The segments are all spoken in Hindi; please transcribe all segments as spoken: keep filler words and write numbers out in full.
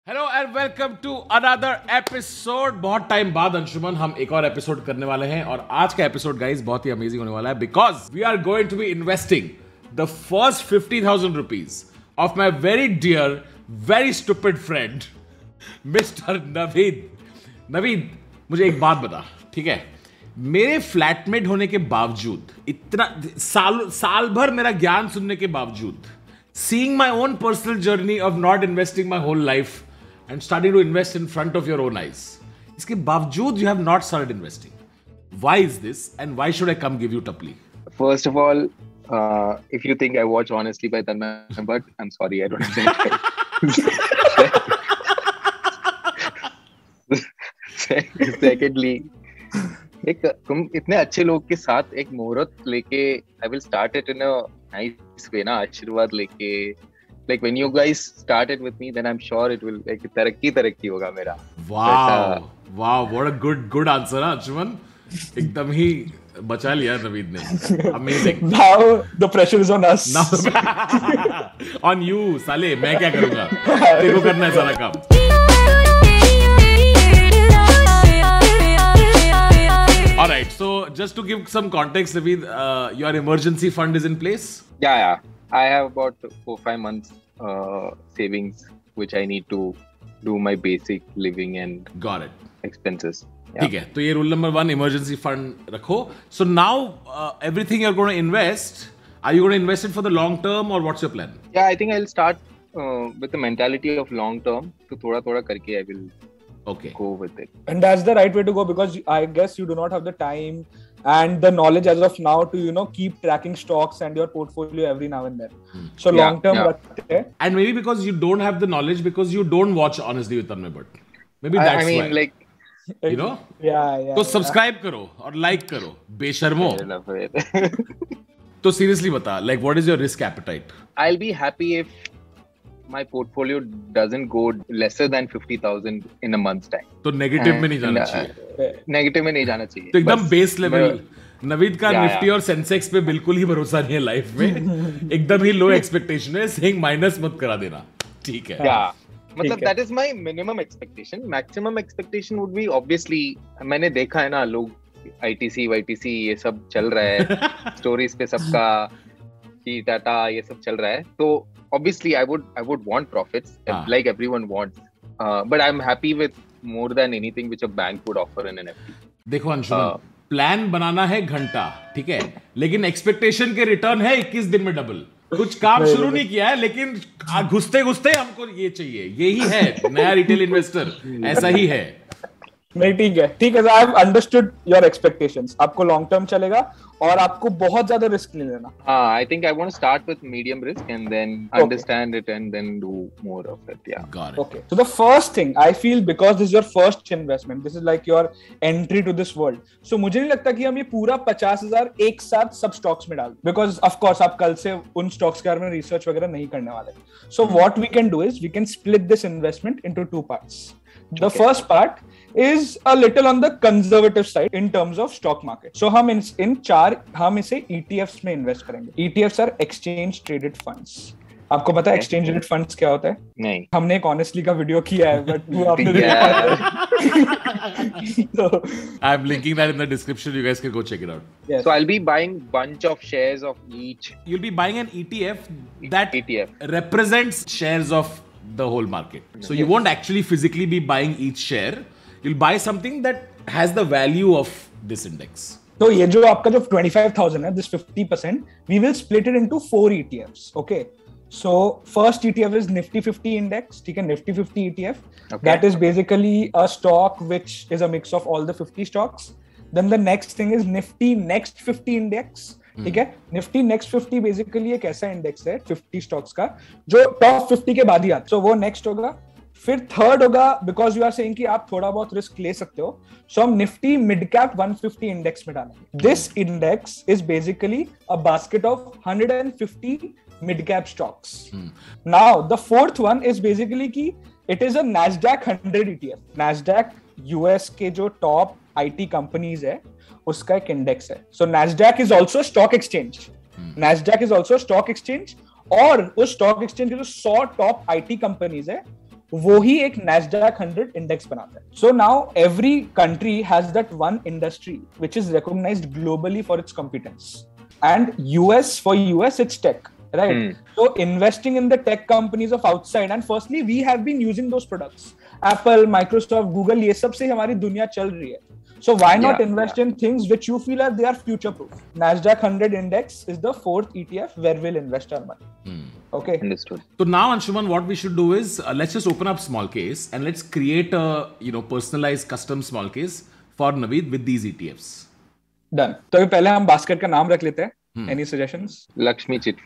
Hello and welcome to another episode. बहुत टाइम बाद अंशुमन हम एक और एपिसोड करने वाले हैं और आज का एपिसोड गाइस बहुत ही अमेजिंग होने वाला है because we are going to be investing the first fifty thousand rupees of my very dear very stupid friend mister Naveed. Naveed, मुझे एक बात बता, ठीक है? मेरे फ्लैटमेट होने के बावजूद, इतना साल साल भर मेरा ज्ञान सुनने के बावजूद, seeing my own personal journey of not investing my whole life and starting to invest in front of your own eyes, इसके बावजूद you have not started investing. Why is this and why should I come give you Tapli? First of all, uh, if you think I watch Honestly by Tanmay Bhatt, I'm sorry, I don't have that. Secondly, एक तुम इतने अच्छे लोग के साथ एक मुहूर्त लेके I will start it in a nice way ना, आशीर्वाद लेके, like when you guys started with me, then I'm sure it will like तरक्की तरक्की होगा मेरा. Wow, wow, what a good good answer ना अंशुमन, एकदम ही बचा लिया नवीद ने. Amazing. Now the pressure is on us. Now on you साले, मैं क्या करूँगा? तेरे को करना है सारा काम. All right, so just to give some context, Naveed, uh, your emergency fund is in place? Yeah, yeah. I have about four, five months uh, savings, which I need to do my basic living and got it expenses. ठीक है, तो ये rule number one, emergency fund रखो. So now uh, everything you're going to invest, are you going to invest it for the long term or what's your plan? Yeah, I think I'll start uh, with the mentality of long term. So thoda thoda karke I will okay go with it. And that's the right way to go because I guess you do not have the time and the knowledge as of now to, you know, keep tracking stocks and your portfolio every now and then. Hmm. So yeah, long term, yeah. And maybe because you don't have the knowledge because you don't watch Honestly with Tanmay Bhatt. Maybe that's I, I mean, why. like, you know? Yeah, yeah. तो सब्सक्राइब करो और लाइक करो बेशर्मो. I love it. तो सीरियसली बता, like what is your risk appetite? I'll be happy if my portfolio doesn't go lesser than fifty thousand in a month's time. तो नेगेटिव में नहीं जाना चाहिए. नेगेटिव में नहीं जाना चाहिए. तो एकदम बेस लेवल. नवीद का या, निफ्टी या. और सेंसेक्स पे बिल्कुल ही भरोसा नहीं है लाइफ में. एकदम ही लो एक्सपेक्टेशन है, सेइंग माइनस मत करा देना. ठीक है. या मतलब that is my minimum expectation. Maximum expectation would be obviously, मैंने देखा है ना, लोग I T C, Y T C ये सब चल रहा है, स्टोरीज पे सबका की टाटा ये सब चल रहा है. तो obviously I would I would want profits ah. like everyone wants, uh, but I'm happy with more than anything which a bank would offer in an F D. देखो अंशुमन, प्लान बनाना है घंटा, ठीक है, लेकिन एक्सपेक्टेशन के रिटर्न है इक्कीस दिन में डबल. कुछ काम शुरू नहीं किया है लेकिन घुसते घुसते हमको ये चाहिए. यही है नया रिटेल इन्वेस्टर, ऐसा ही है. नहीं ठीक है, ठीक है. I have understood your expectations. आपको लॉन्ग टर्म चलेगा और आपको बहुत ज्यादा रिस्क नहीं लेना. हाँ, I think I want to start with medium risk and then okay. understand it and then do more of it. Yeah. Got it. Okay. So the first thing I feel, because this is your first investment, this is like your entry to this world. So मुझे नहीं लगता कि हम ये पूरा पचास हजार एक साथ सब स्टॉक्स में डाल, because of course आप कल से उन स्टॉक्स के बारे में रिसर्च वगैरह नहीं करने वाले. So what we can do is we can split this investment into two parts. The okay. first part is a little on the conservative side in terms of stock market. So हम इन इन चार हम इसे E T Fs में इन्वेस्ट करेंगे. E T Fs are exchange traded funds. आपको पता है एक्सचेंज ट्रेडेड फंड्स क्या होता है? नहीं. हमने एक ऑनेस्टली का वीडियो किया है, बट वो आपने so I'm linking that in the description. You guys can go check it out. Yes. So I'll be buying bunch of shares of each. You'll be buying an E T F that E T F represents shares of the whole market. So you yes. won't actually physically be buying each share. You'll buy something that has the value of this index. तो ये जो आपका जो twenty-five thousand है, this fifty percent, we will split it into four E T Fs. Okay. So first E T F is Nifty fifty index. ठीक है, Nifty fifty E T F. Okay. That is basically a stock which is a mix of all the fifty stocks. Then the next thing is Nifty next fifty index. ठीक है, निफ्टी नेक्स्ट फिफ्टी बेसिकली एक ऐसा इंडेक्स है फिफ्टी स्टॉक्स का जो टॉप फिफ्टी के बाद ही आता है. सो वो नेक्स्ट होगा. फिर थर्ड होगा, बिकॉज यू आर सेइंग कि आप थोड़ा बहुत रिस्क ले सकते हो, सो हम Nifty mid cap one fifty index में डालेंगे. This index is basically a basket of one hundred fifty mid cap stocks. Now the fourth one is basically कि it is a Nasdaq one hundred E T F. Nasdaq US के जो टॉप आईटी कंपनीज है उसका एक इंडेक्स है. So Nasdaq is also stock exchange. Nasdaq is also stock exchange और उस स्टॉक एक्सचेंज के जो सौ टॉप आईटी कंपनीज है वो ही एक Nasdaq हंड्रेड इंडेक्स बनाता है. So now every country has that one industry which is recognized globally for its competence. And U S, for U S it's tech, right? Hmm. So investing in the tech companies of outside, and firstly we have been using those products. Apple, Microsoft, Google, ये सब से हमारी दुनिया चल रही है. So why not yeah, invest yeah. in things which you feel are they are future proof? Nasdaq hंड्रेड index is the fourth E T F where we'll invest our money. Hmm. Okay. Understood. So now, Anshuman, what we should do is uh, let's just open up small case and let's create a you know personalized custom small case for Naveed with these E T Fs. Done. तो पहले हम बास्केट का नाम रख लेते हैं. Hmm. Any suggestions? Lakshmi Chit.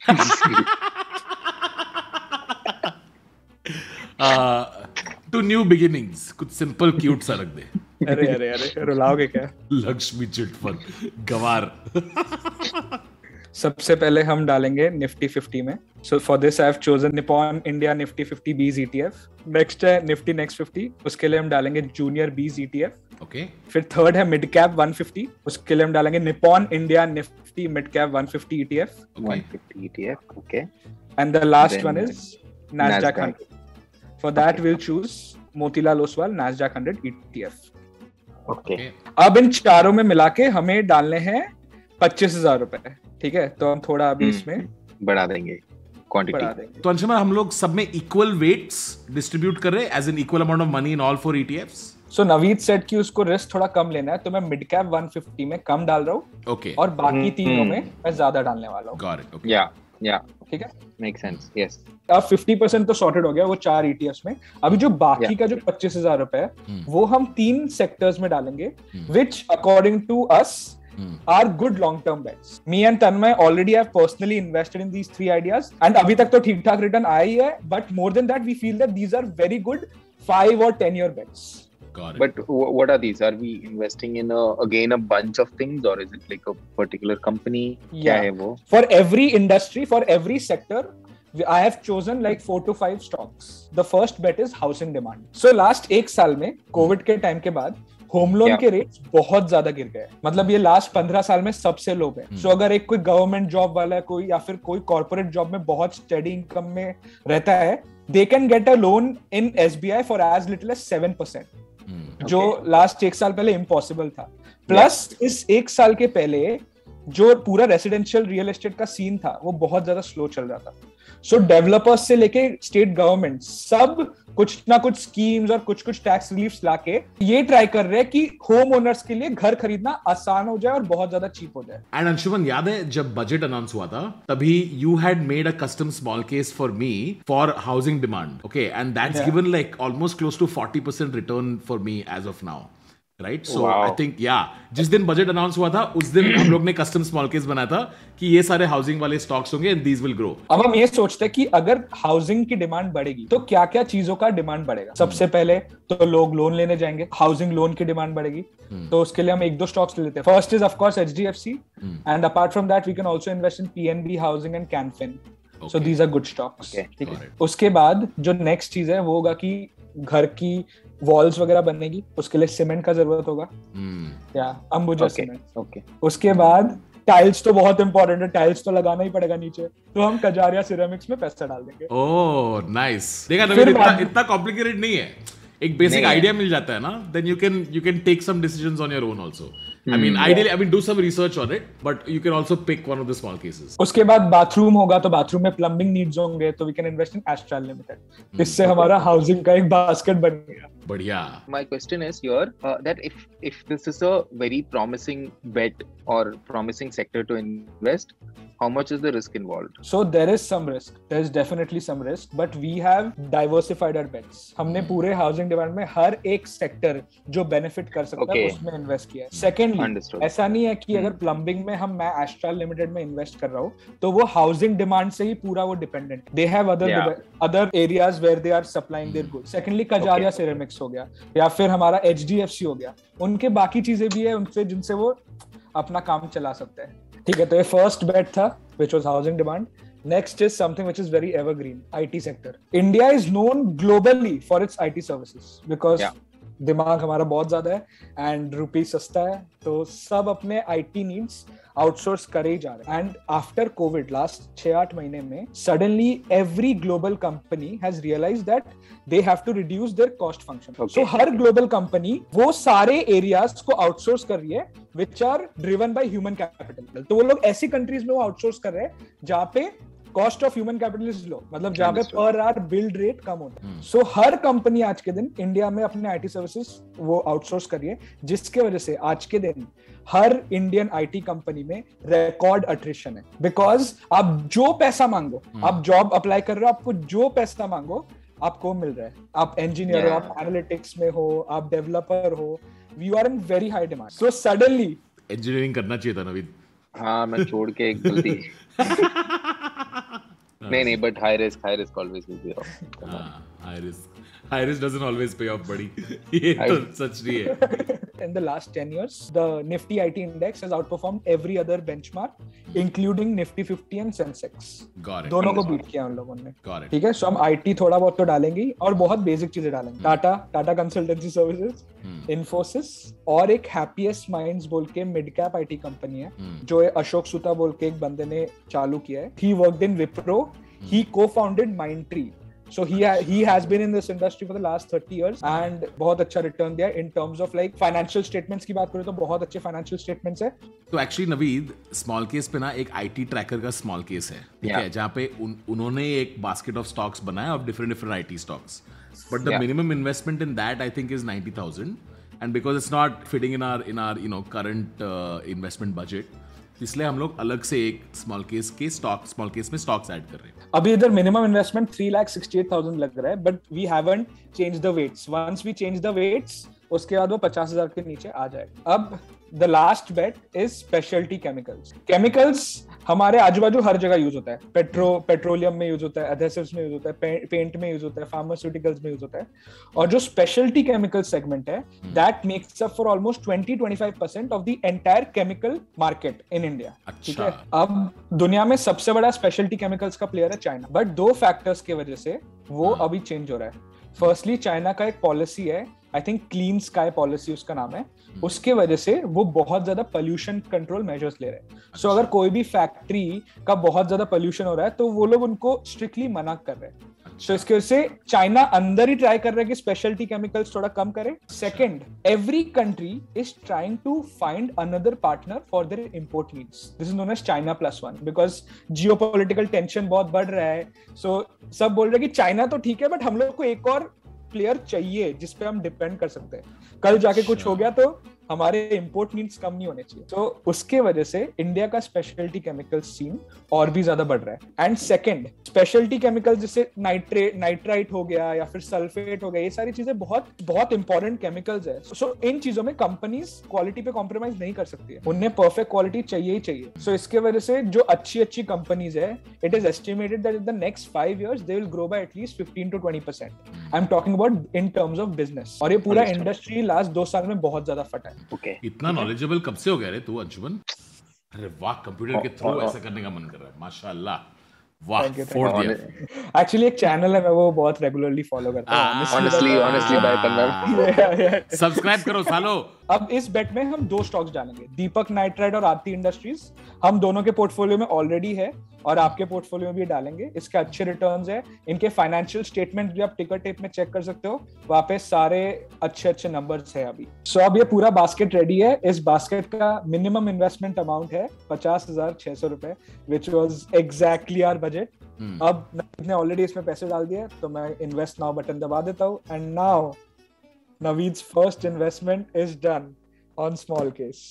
uh, to new beginnings. कुछ simple cute सा रख दे. अरे अरे अरे रुलाओगे क्या? लक्ष्मी चिट फंड गवार. सबसे पहले हम डालेंगे निफ्टी फिफ्टी में. So for this I have chosen Nippon India Nifty fifty BeES ETF. Next है निफ्टी नेक्स्ट फिफ्टी, उसके लिए हम डालेंगे जूनियर बीज ईटीएफ. ओके. फिर थर्ड है मिड कैप वन फिफ्टी, उसके लिए हम डालेंगे Nippon India Nifty mid cap one fifty ETF. One fifty ETF. Okay. And the last one is Nasdaq hundred. For that we will choose Motilal Oswal Nasdaq hundred ETF. Okay. अब इन चारों में मिला के हमें डालने हैं पच्चीस हजार रुपए. ठीक है, तो हम थोड़ा अभी इसमें बढ़ा देंगे क्वांटिटी. तो अंशुमन हम लोग सब में इक्वल वेट्स डिस्ट्रीब्यूट कर रहे हैं as an equal amount of money in all four ETFs. So Naveed said कि उसको रिस्क थोड़ा कम लेना है, तो मैं मिड कैप वन फिफ्टी में कम डाल रहा हूँ. ओके. और बाकी तीनों में मैं ज्यादा डालने वाला हूँ. Got it. Okay. Yeah yeah ठीक है, मेक सेंस. यस. अब फिफ्टी परसेंट तो सॉर्टेड हो गया वो चार ईटीएफ्स में. अभी जो बाकी yeah. का जो पच्चीस हजार रुपए है hmm. वो हम तीन सेक्टर्स में डालेंगे which according to us are good long term bets. Me and Tanmay already have personally invested in these three ideas and abhi tak to theek thak return aaya hi hai, but more than that we feel that these are very good five or ten year bets. Got it. But w- what are these? Are we investing in a, again a bunch of things, or is it like a particular company? Yeah. Kya hai wo? For every industry, for every sector, I have chosen like four to five stocks. The first bet is housing demand. So last एक साल में कोविड के टाइम के बाद होम लोन के रेट्स बहुत ज्यादा गिर गए. मतलब ये लास्ट पंद्रह साल में सबसे लो है. सो so, अगर एक कोई गवर्नमेंट जॉब वाला है कोई या फिर कोई कॉर्पोरेट जॉब में बहुत स्टेडी इनकम में रहता है, they can get a loan in SBI for as little as seven percent, जो लास्ट एक साल पहले इम्पॉसिबल था. Plus yeah. इस एक साल के पहले जो पूरा रेसिडेंशियल रियल एस्टेट का सीन था वो बहुत ज्यादा स्लो चल रहा था. सो so, डेवलपर्स से लेके स्टेट गवर्नमेंट सब कुछ ना कुछ स्कीम्स और कुछ कुछ टैक्स रिलीफ्स लाके ये ट्राई कर रहे हैं कि होम ओनर्स के लिए घर खरीदना आसान हो जाए और बहुत ज्यादा चीप हो जाए. एंड अंशुमन याद है जब बजट अनाउंस हुआ था तभी you had made a custom small case for me for housing demand. Okay. And that's given like almost close to forty percent return for me as of now. Right. So I think yeah जिस दिन बजट अनाउंस हुआ था उस दिन हम लोग ने कस्टम स्मॉल केस बनाया था कि ये सारे हाउसिंग वाले स्टॉक्स होंगे एंड दीज विल ग्रो. अब हम ये सोचते हैं कि अगर हाउसिंग की डिमांड बढ़ेगी तो क्या क्या चीजों का डिमांड बढ़ेगा. सबसे पहले तो लोग लोन लेने जाएंगे, हाउसिंग लोन की डिमांड बढ़ेगी. तो उसके लिए हम एक दो स्टॉक्स लेते हैं. First is of course HDFC and apart from that we can also invest in PNB housing and Can Fin. So these are good stocks. ठीक है. उसके बाद जो नेक्स्ट चीज है वो होगा कि घर की वॉल्स वगैरह बनेगी, उसके लिए सीमेंट का जरूरत होगा. hmm. या अंबुजा सीमेंट. ओके. उसके बाद टाइल्स तो बहुत इंपॉर्टेंट है, टाइल्स तो लगाना ही पड़ेगा नीचे, तो हम कजारिया सिरेमिक्स में पैसा डाल देंगे. Oh nice. देखा नवीन इतना इतना कॉम्प्लिकेटेड नहीं है, एक बेसिक आइडिया मिल जाता है ना, then you can you can take some decisions on your own also. I mean, ideally, I mean, do some research on it, but you can also pick one of the small cases. उसके बाद बाथरूम होगा तो बाथरूम में प्लम्बिंग नीड्स होंगे तो we can invest in Astral Limited. इससे हमारा हाउसिंग का एक बास्केट बन गया. बढ़िया. My question is here uh, that if if this is a very promising bet or promising sector to invest, how much is the risk involved? So there is some risk. There is definitely some risk, but we have diversified our bets. हमने पूरे हाउसिंग डिमांड में हर एक सेक्टर जो बेनिफिट कर सकता है उसमें इन्वेस्ट किया है. सेकेंडली ऐसा नहीं है कि अगर प्लम्बिंग में हम मैं एस्ट्रल लिमिटेड में इन्वेस्ट कर रहा हूँ तो वो हाउसिंग डिमांड से ही पूरा वो dependent. They have other other areas where they are supplying their goods. Secondly Kajaria ceramics हो गया या फिर हमारा एचडीएफसी हो गया, उनके बाकी चीजें भी है उनसे जिनसे वो अपना काम चला सकते हैं. ठीक है. तो ये फर्स्ट बेट था which was housing demand. Next is something which is very evergreen, I T sector. India is known globally for its I T services because yeah. दिमाग हमारा बहुत ज्यादा है एंड रुपी सस्ता है, तो सब अपने आईटी नीड्स आउटसोर्स करे ही जा रहे हैं. एंड आफ्टर कोविड लास्ट छह आठ महीने में suddenly every global company has realised that they have to reduce their cost function. So हर ग्लोबल कंपनी वो सारे एरियाज को आउटसोर्स कर रही है which are driven by human capital. तो वो लोग ऐसी कंट्रीज में वो आउटसोर्स कर रहे हैं जहाँ पे cost of human capital is low, मतलब जहाँ पे पर आवर बिल्ड रेट कम होता है. सो हर कंपनी आज के दिन इंडिया में अपने आईटी सर्विसेज वो आउटसोर्स कर रही है, जिसके वजह से आज के दिन हर इंडियन आईटी कंपनी में रिकॉर्ड अट्रिशन है. बिकॉज आप जो पैसा मांगो, आप जॉब अप्लाई कर रहे हो, आपको जो पैसा मांगो आपको मिल रहा है. आप इंजीनियर हो, आप एनालिटिक्स में हो, आप डेवलपर हो, you are in very high demand. So suddenly engineering करना चाहिए था नवीद. हाँ मैं छोड़ के एक गलती. नहीं नहीं but high risk high risk always will be off. हाँ high risk high risk doesn't always pay off buddy. ये तो सच नहीं है. In the last ten years, the Nifty I T index has outperformed every other benchmark, including Nifty fifty and Sensex. Got it. दोनों को बीट किया उन लोगों ने. Got it. ठीक है, so हम I T थोड़ा बहुत तो डालेंगे और बहुत बेसिक चीजें डालेंगे. टाटा टाटा कंसल्टेंसी सर्विसेज, इन्फोसिस और एक हैप्पीएस्ट माइंड्स बोल के मिड कैप आईटी कंपनी है जो अशोक सुता बोल के एक बंदे ने चालू किया है. He worked in Wipro. He co-founded Mindtree. So he ha- he has been in this industry for the last thirty years and बहुत अच्छा रिटर्न दिया in terms of like financial statements की बात करें तो बहुत अच्छे financial statements है. तो एक्चुअली नवीद स्मॉल केस पे ना एक आईटी ट्रैकर का स्मॉल केस है, ठीक है, जहाँ पे उन, उन्होंने एक बास्केट ऑफ स्टॉक्स बनाया of different different IT stocks, but the minimum investment in that I think is ninety thousand and because it's not fitting in our in our you know current uh, investment budget, इसलिए हम लोग अलग से एक स्मॉल केस के स्टॉक स्मॉल केस में स्टॉक्स ऐड कर रहे हैं. अभी इधर minimum investment three lakh sixty-eight thousand लग रहा है, but we haven't change the weights. Once we change the weights उसके बाद वो पचास हजार के नीचे आ जाएगा. अब the last bet is speciality chemicals. Chemicals हमारे आजू बाजू हर जगह यूज होता है. पेट्रो पेट्रोलियम में यूज होता है, एडहेसिव्स में यूज होता है, पेंट में यूज होता है, फार्मास्यूटिकल्स में यूज होता है. और जो स्पेशलिटी केमिकल सेगमेंट है that makes up for almost twenty to twenty-five percent of the entire chemical market in India. ठीक है, अब दुनिया में सबसे बड़ा स्पेशलिटी केमिकल्स का प्लेयर है चाइना, बट दो फैक्टर्स की वजह से वो अभी चेंज हो रहा है. फर्स्टली चाइना का एक पॉलिसी है, I think clean sky policy उसका नाम है. उसके वजह से वो बहुत ज्यादा पोल्यूशन कंट्रोल मेजर्स ले रहे हैं. सो so, अगर कोई भी फैक्ट्री का बहुत ज्यादा पोल्यूशन हो रहा है तो वो लोग उनको स्ट्रिक्टली मना कर रहे हैं. सो so, इसके वजह से चाइना अंदर ही ट्राई कर रहा है कि स्पेशलिटी केमिकल्स थोड़ा कम करे. Second, every country is trying to find another partner for their import needs. This is known as China plus one because geopolitical tension बहुत बढ़ रहा है. सो so, सब बोल रहे हैं कि चाइना तो ठीक है बट हम लोग को एक और प्लेयर चाहिए जिसपे हम डिपेंड कर सकते हैं. कल जाके कुछ हो गया तो हमारे इंपोर्ट नीड्स कम नहीं होने चाहिए. तो उसके वजह से इंडिया का स्पेशलिटी केमिकल सीन और भी ज्यादा बढ़ रहा है. एंड सेकंड, स्पेशलिटी केमिकल्स जैसे नाइट्रेट नाइट्राइट हो गया या फिर सल्फेट हो गया, ये सारी चीजें बहुत बहुत इंपॉर्टेंट केमिकल्स है. सो so, इन चीजों में कंपनीज क्वालिटी पे कॉम्प्रोमाइज नहीं कर सकती है. उन्हें परफेक्ट क्वालिटी चाहिए ही चाहिए. सो so, इसके वजह से जो अच्छी अच्छी कंपनीज है, it is estimated that in the next five years they will grow by at least fifteen to twenty percent. I am talking about in terms of business. और ये पूरा इंडस्ट्री लास्ट दो साल में बहुत ज्यादा फटा है. Okay. इतना नॉलेजेबल कब से हो गया रे तू अंशुमन? अरे वाह, कंप्यूटर के थ्रू ऐसा करने का मन कर रहा है. माशाल्लाह, वाह, फोड़ दिया. एक्चुअली एक चैनल है, मैं वो बहुत रेगुलरली फॉलो करता हूं. Honestly, honestly, बाय करना. सब्सक्राइब करो सालो. अब इस बेट में हम दो स्टॉक्स डालेंगे, दीपक नाइट्राइट और आरती इंडस्ट्रीज. हम दोनों के पोर्टफोलियो में ऑलरेडी है और आपके पोर्टफोलियो में भी डालेंगे. इसके अच्छे रिटर्न्स है. इनके फाइनेंशियल स्टेटमेंट भी आप टिकर टेप में चेक कर सकते हो, वहां पे सारे अच्छे अच्छे नंबर्स है अभी. सो so, अब ये पूरा बास्केट रेडी है. इस बास्केट का मिनिमम इन्वेस्टमेंट अमाउंट है पचास हजार छह सौ रुपए, which was exactly our budget. अब नवीद ऑलरेडी इसमें पैसे डाल दिए तो मैं इन्वेस्ट नाउ बटन दबा देता हूँ. And now Naveed's first investment is done on small case.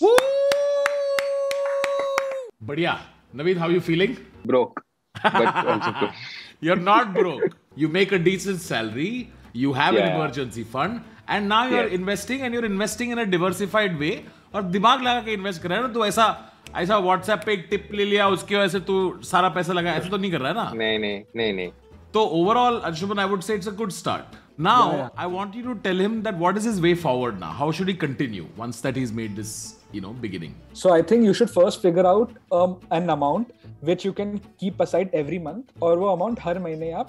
बढ़िया. Naveed, how you feeling? Broke, but also good. You're not broke. You make a decent salary. You have Yeah. an emergency fund, and now you're Yeah. investing, and you're investing in a diversified way. और दिमाग लगा के इन्वेस्ट कर रहा है ना. तो ऐसा ऐसा व्हाट्सएप पे एक टिप ले लिया, उसकी वजह से तू सारा पैसा लगा, ऐसा तो नहीं कर रहा है ना. नहीं नहीं नहीं नहीं. So overall, Anshuman, I would say it's a good start. Now, yeah, yeah. I want you to tell him that what is his way forward now? How should he continue once that he's made this, you know, beginning? So I think you should first figure out um, an amount which you can keep aside every month, और वो amount हर महीने आप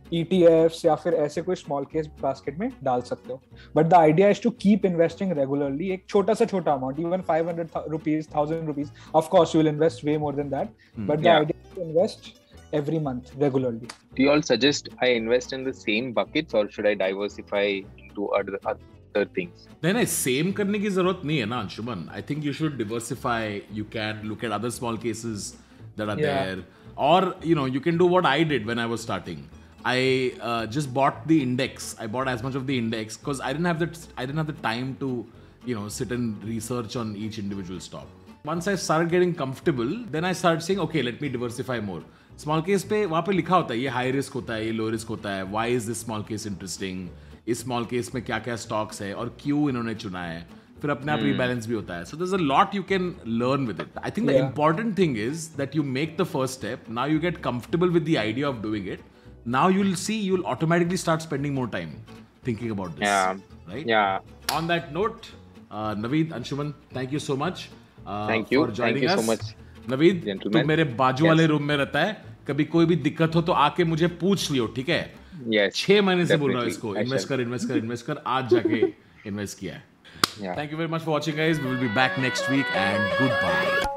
E T Fs या फिर ऐसे कोई स्मॉल केस बास्केट में डाल सकते हो. But the idea is to keep investing regularly. एक छोटा सा छोटा amount, even five hundred rupees, one thousand rupees. Of course, you will invest way more than that. Hmm. But the yeah. idea is to invest every month regularly. Do you all suggest I invest in the same buckets or should I diversify into other other things? नहीं नहीं, सेम करने की जरूरत नहीं है ना Anshuman. I think you should diversify. You can look at other small cases that are yeah. there, or you know you can do what I did when I was starting. I uh, just bought the index. I bought as much of the index because I didn't have the I didn't have the time to you know sit and research on each individual stock. Once I started getting comfortable, then I started saying, okay, let me diversify more. Small case पे वहाँ पे लिखा होता है ये high risk होता है, ये low risk होता है. Why is this small case interesting? इस small case में क्या क्या stocks है और क्यों इन्होंने चुना है. फिर अपने आप rebalance भी होता है. So there's a lot you can learn with it. I think the yeah. important thing is that you make the first step. Now you get comfortable with the idea of doing it. Now you'll see, you'll automatically start spending more time thinking about this. Yeah. Right? Yeah. On that note, uh, Naveed, Anshuman, thank you so much uh, thank you. for joining thank you us. so much. Naveed, तू मेरे बाजू वाले yes. रूम में रहता है. कभी कोई भी दिक्कत हो तो आके मुझे पूछ लियो, ठीक है? Yes. छह महीने से बोल रहा हूँ इसको, इन्वेस्ट कर, इन्वेस्ट कर, इन्वेस्ट कर. आज जाके इन्वेस्ट किया है. Thank you very much for watching, guys. We will be back next week and goodbye.